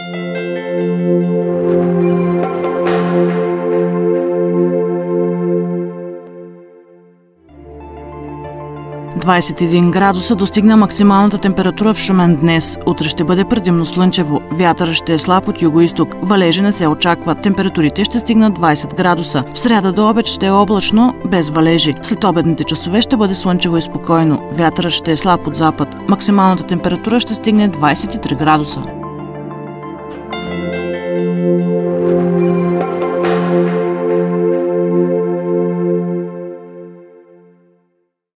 –21 градуса достигна максималната температура в Шумен днес. Утре ще бъде предимно слънчево. Вятърът ще е слаб от юго-исток. Валежи не се очакват. Температурите ще стигнат 20 градуса. В сряда до обед ще е облачно, без валежи. След обедните часове ще бъде слънчево и спокойно. Вятърът ще е слаб от запад. Максималната температура ще стигне 23 градуса.